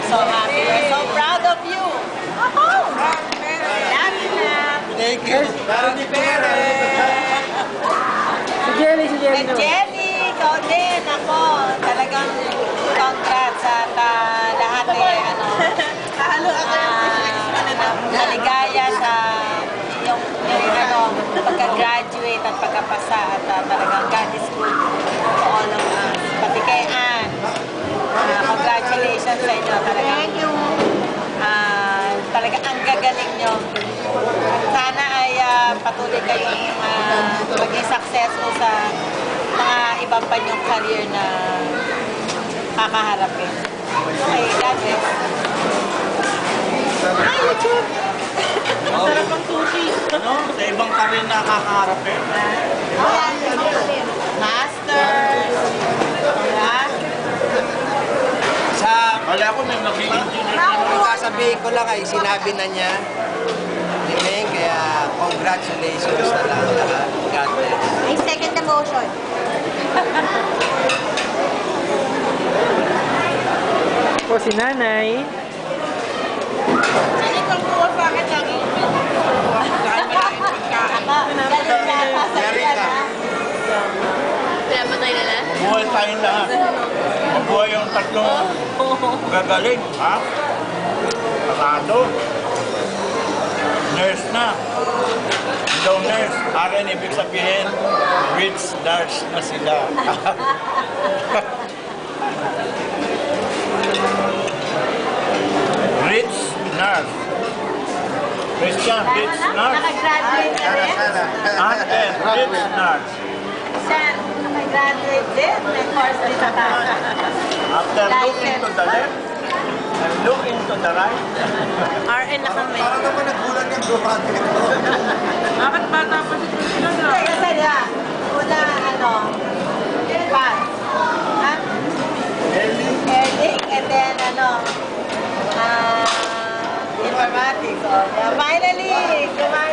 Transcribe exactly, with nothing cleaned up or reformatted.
so happy. We're so proud of you. Oh! Thank you. Si Jelly, si Jelly And naman. Jenny, ikaw din. Ako, talagang congrats at uh, lahat eh, ano, uh, maligaya sa yung, yung ano, pagka-graduate at pagkapasa at uh, talagang God is good to all of us. Pati kay Ann, uh, congratulations sa inyo. Talagang, Thank you. Uh, talagang ang gagaling nyo. Sana ay uh, patuloy kayong uh, maging successful sa mga ibang pa nyong career na kakaharapin. Okay, God bless. Hi, YouTube! Masarap ang sushi. Ano? Sa ibang karin na kakaharapin. Masters! Diba? Sa, wala ko may mag-i-engineer. Ang sasabihin ko lang ay sinabi na niya ni Meng, kaya congratulations na lang lahat. God bless. I second the motion. Po si Nanay. Sino pang buwa sa akin lagi? Galing ka sa Erika. Pinapatay na lang? Mabuhay tayong lahat. Mabuhay yung tatlong gagaling, ha? Pasado. Nurse na. Daw nurse. Akin ibig sabihin, rich nurse na sila. Rich nurse. Christian, rich nurse. Nakagraduate na rin? Ate, rich nurse. Siya, nakagraduate din. May course din sa tayo. After looking to the left and looking to the right. R N na kami. Parang naman nagbulan yung gawa dito. Bakit bata pa si Christian na? Kasi kasi na, una, ano, pass. Ha? Earning, and then, ano, ah, informatics. Oh, yeah. Finally, kumain